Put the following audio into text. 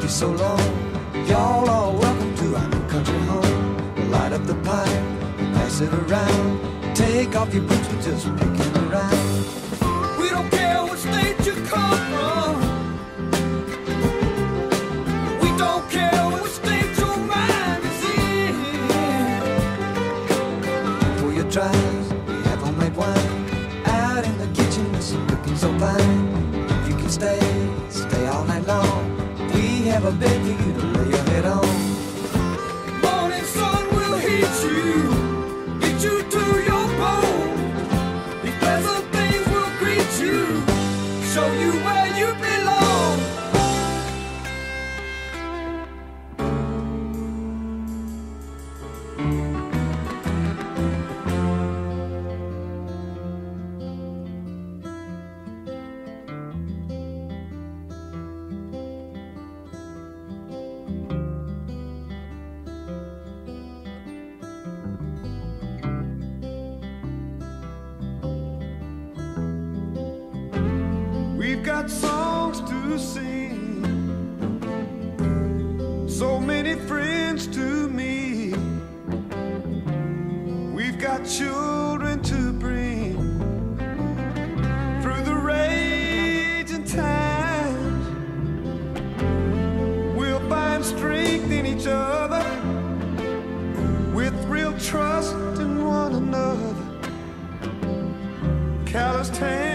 for so long. Y'all are welcome to our new country home. We'll light up the pipe, pass it around. Take off your boots, we're just picking around. We don't care what state you come from. We don't care what state your mind is in. For your tries, we have homemade wine. Out in the kitchen, it's looking so fine. If you can stay all night long. We have a bed for you to lay your head on. Morning sun will heat you to your bone. These pleasant things will greet you, show you where you belong. We've got songs to sing, so many friends to meet. We've got children to bring through the raging times. We'll find strength in each other with real trust in one another. Calloused hands